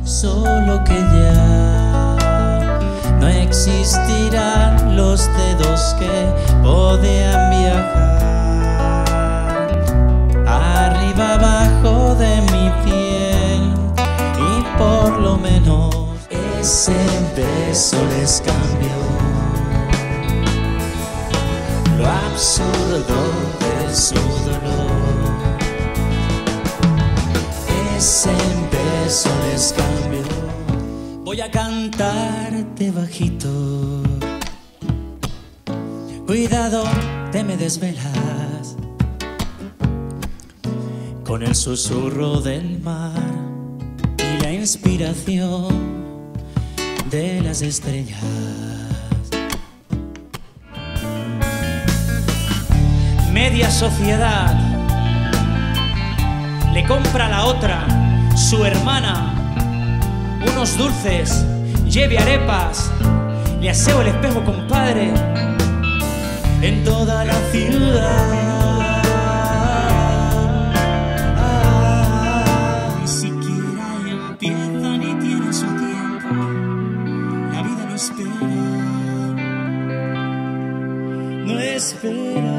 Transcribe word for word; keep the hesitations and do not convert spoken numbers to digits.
solo que ya no existirán los dedos que podían viajar arriba abajo de mi piel, y por lo menos ese beso les cambió lo absurdo de su dolor. Ese beso les cambió. Voy a cantarte bajito, cuidado, te me desvelas con el susurro del mar y la inspiración de las estrellas. Media sociedad le compra a la otra, su hermana, unos dulces, lleve arepas, le aseo el espejo, compadre, en toda la ciudad. Ni siquiera empieza ni tiene su tiempo, la vida no espera, no espera.